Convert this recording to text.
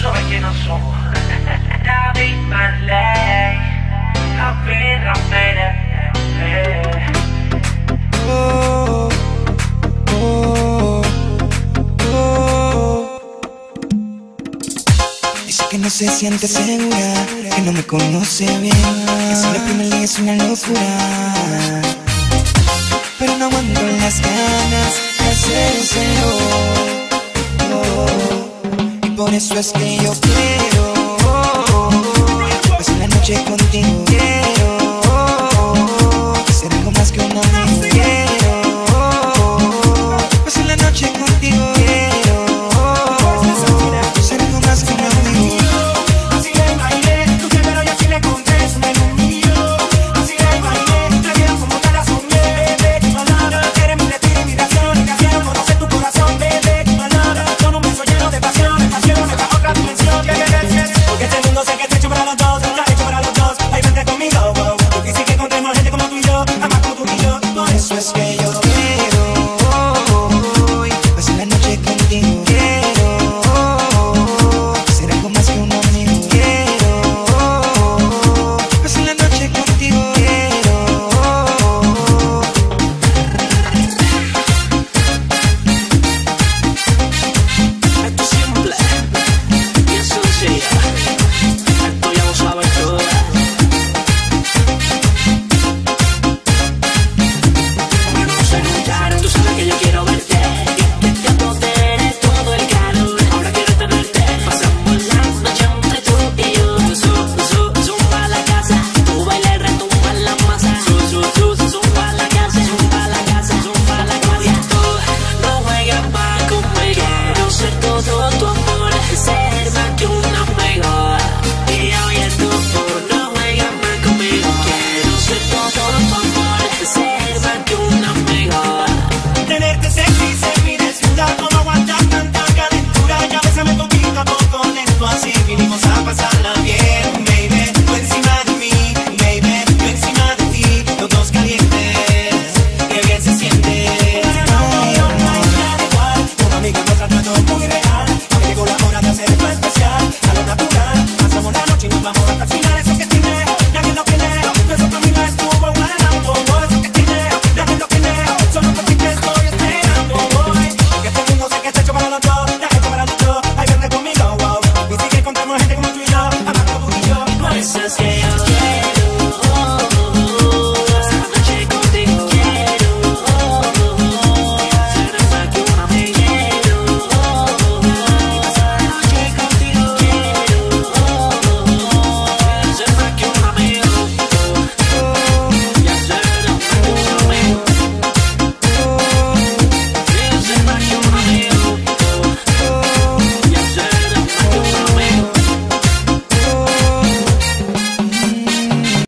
sabes quiénes somos. David Marley, Javi Ramírez. Oh, oh, oh. Dice que no se siente segura, que no me conoce bien, que si la primera día es una locura, pero no aguanto las ganas de hacérselo. Y por eso es que yo quiero pasar la noche contigo.